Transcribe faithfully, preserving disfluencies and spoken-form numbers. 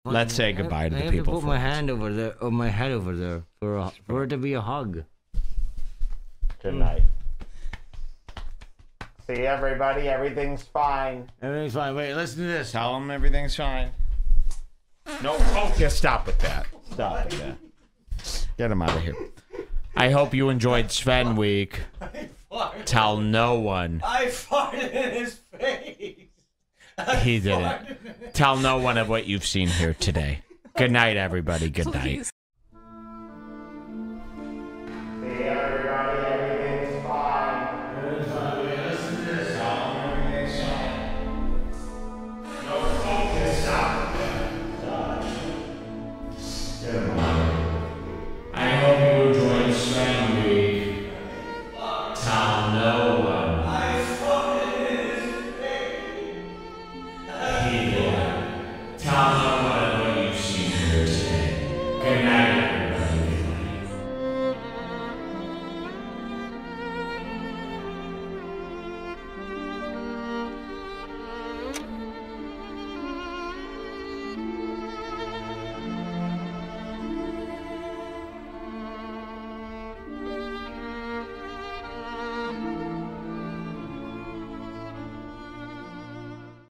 Let's say goodbye to I the have people. to put my hand over there, or my head over there, for a, for it to be a hug. Good night. See everybody. Everything's fine. Everything's fine. Wait, listen to this. Tell them everything's fine. No, oh, yeah, stop with that. Stop with that. Get him out of here. I hope you enjoyed Sven Week. Tell no one. I farted in his face. He didn't. Tell no one of what you've seen here today. Good night, everybody. Good night.